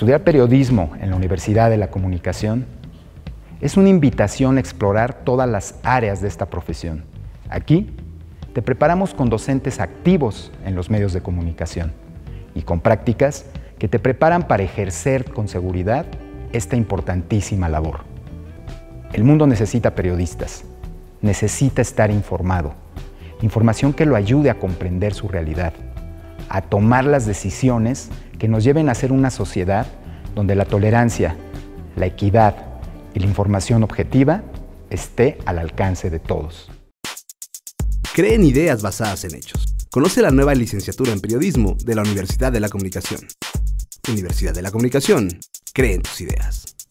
Estudiar periodismo en la Universidad de la Comunicación es una invitación a explorar todas las áreas de esta profesión. Aquí te preparamos con docentes activos en los medios de comunicación y con prácticas que te preparan para ejercer con seguridad esta importantísima labor. El mundo necesita periodistas, necesita estar informado, información que lo ayude a comprender su realidad, a tomar las decisiones que nos lleven a ser una sociedad donde la tolerancia, la equidad y la información objetiva esté al alcance de todos. Cree en ideas basadas en hechos. Conoce la nueva licenciatura en periodismo de la Universidad de la Comunicación. Universidad de la Comunicación. Cree en tus ideas.